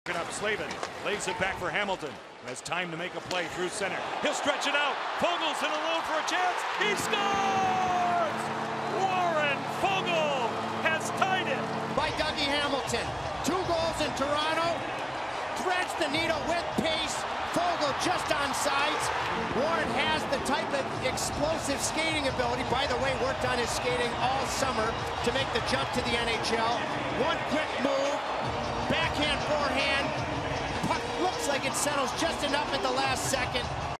Up Slavin, lays it back for Hamilton. Has time to make a play through center. He'll stretch it out. Foegele's in alone for a chance. He scores! Warren Foegele has tied it. By Dougie Hamilton. 2 goals in Toronto. Threads the needle with pace. Foegele just on sides. Warren has the type of explosive skating ability. By the way, worked on his skating all summer to make the jump to the NHL. One quick move. Backhand, forehand. Puck looks like it settles just enough at the last second.